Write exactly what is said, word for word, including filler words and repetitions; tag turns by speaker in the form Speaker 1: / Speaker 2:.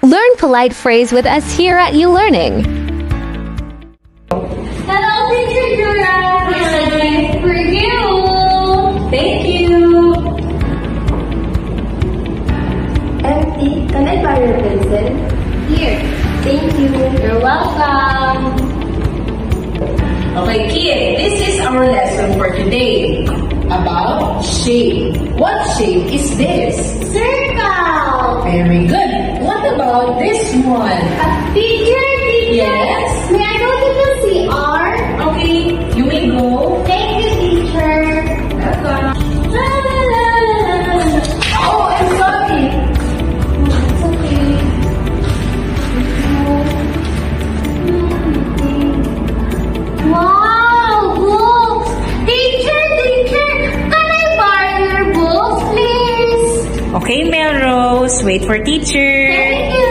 Speaker 1: Learn polite phrase with us here at ULearning.
Speaker 2: Hello, Teacher Jura. Here's a gift for you. Thank you.
Speaker 3: Empty, can I borrow your pencil?
Speaker 2: Here.
Speaker 3: Thank you.
Speaker 2: You're welcome. Okay, kid, this is our lesson for today about shape. What shape is this?
Speaker 3: Circle.
Speaker 2: Very good. What about this one?
Speaker 3: A figure, teacher.
Speaker 2: Yes.
Speaker 3: May I go to the C R?
Speaker 2: Okay, you may go.
Speaker 3: Thank you, teacher.
Speaker 2: Welcome. La, la, la, la, la. Oh, I'm sorry.
Speaker 3: It's okay. Wow, books! Teacher, teacher, can I borrow your books, please?
Speaker 2: Okay, Melrose, wait for teacher.
Speaker 3: Thank you.